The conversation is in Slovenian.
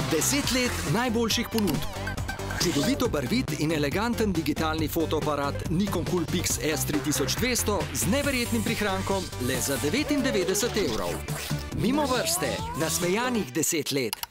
10 let najboljših ponudb. Čudovito barvit in eleganten digitalni fotoaparat Nikon Coolpix S3200 z neverjetnim prihrankom le za 99 €. Mimo vrste, nasmejanih 10 let.